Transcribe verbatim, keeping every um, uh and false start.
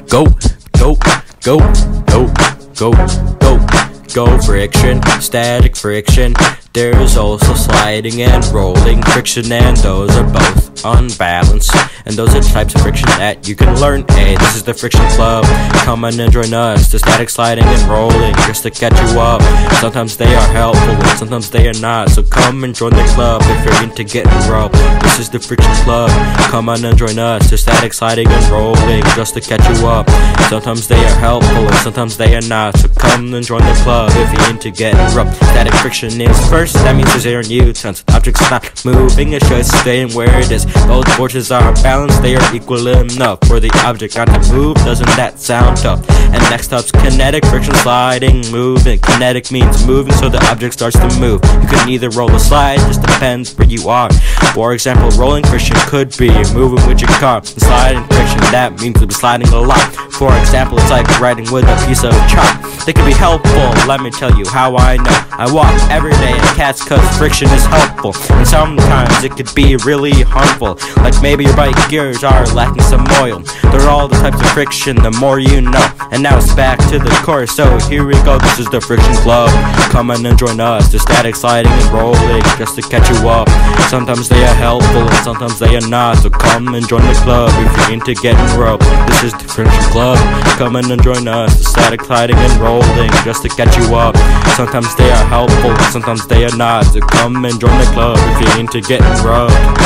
Go, go, go, go, go, go, go, friction, static friction. There's also sliding and rolling friction, and those are both unbalanced. And those are the types of friction that you can learn. Hey, this is the Friction Club. Come on and join us. The static sliding and rolling just to catch you up. Sometimes they are helpful and sometimes they are not. So come and join the club if you're into getting rough. This is the Friction Club. Come on and join us. The static sliding and rolling just to catch you up. Sometimes they are helpful and sometimes they are not. So come and join the club if you're into getting rough. Static friction is first. That means there's air newtons. Objects not moving, it's just staying where it is. Both forces are balanced, they are equal enough for the object not to move. Doesn't that sound tough? And next up's kinetic friction, sliding, moving. Kinetic means moving, so the object starts to move. You can either roll or slide, just depends where you are. For example, rolling friction could be moving with your car. And sliding friction, that means you'll be sliding a lot. For example, it's like riding with a piece of chalk. They can be helpful, let me tell you how I know. I walk every day in cats cause friction is helpful. And sometimes it could be really harmful. Like maybe your bike gears are lacking some oil. They're all the types of friction, the more you know. And now it's back to the course, so here we go. This is the Friction Club. Come on and join us. The static sliding and rolling just to catch you up. Sometimes they are helpful and sometimes they are not. So come and join the club if you're into getting rough. This is the Friction Club. Come on and join us. The static sliding and rolling just to catch you up. Sometimes they are helpful, sometimes they are not. So come and join the club if you're into getting rough.